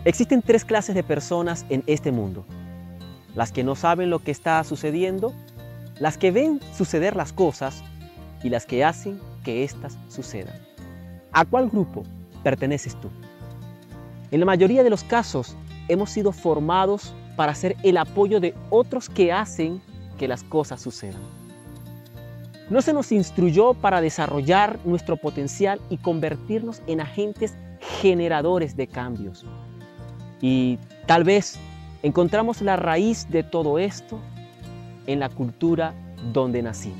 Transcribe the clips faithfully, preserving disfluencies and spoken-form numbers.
Existen tres clases de personas en este mundo: las que no saben lo que está sucediendo, las que ven suceder las cosas y las que hacen que éstas sucedan. ¿A cuál grupo perteneces tú? En la mayoría de los casos hemos sido formados para ser el apoyo de otros que hacen que las cosas sucedan. No se nos instruyó para desarrollar nuestro potencial y convertirnos en agentes generadores de cambios. Y tal vez encontramos la raíz de todo esto en la cultura donde nacimos.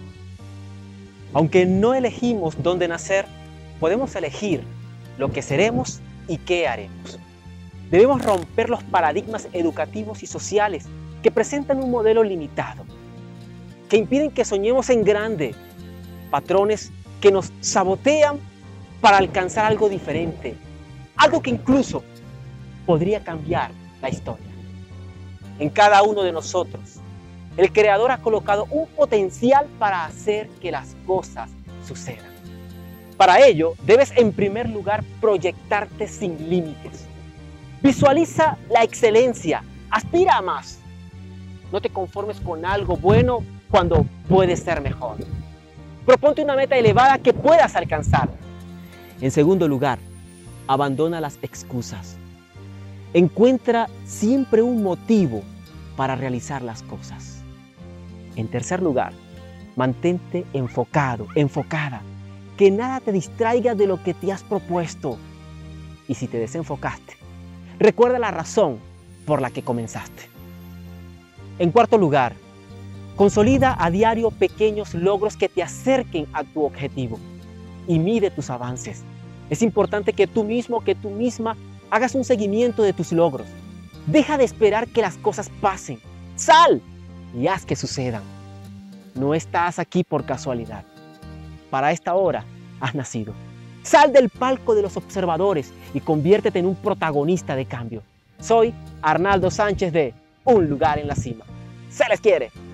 Aunque no elegimos dónde nacer, podemos elegir lo que seremos y qué haremos. Debemos romper los paradigmas educativos y sociales que presentan un modelo limitado, que impiden que soñemos en grande, patrones que nos sabotean para alcanzar algo diferente, algo que incluso podría cambiar la historia. En cada uno de nosotros, el Creador ha colocado un potencial para hacer que las cosas sucedan. Para ello, debes en primer lugar proyectarte sin límites. Visualiza la excelencia, aspira a más. No te conformes con algo bueno cuando puedes ser mejor. Proponte una meta elevada que puedas alcanzar. En segundo lugar, abandona las excusas. Encuentra siempre un motivo para realizar las cosas. En tercer lugar, mantente enfocado, enfocada. Que nada te distraiga de lo que te has propuesto. Y si te desenfocaste, recuerda la razón por la que comenzaste. En cuarto lugar, consolida a diario pequeños logros que te acerquen a tu objetivo y mide tus avances. Es importante que tú mismo, que tú misma hagas un seguimiento de tus logros. Deja de esperar que las cosas pasen. Sal y haz que sucedan. No estás aquí por casualidad. Para esta hora has nacido. Sal del palco de los observadores y conviértete en un protagonista de cambio. Soy Arnaldo Sánchez de Un Lugar en la Cima. ¡Se les quiere!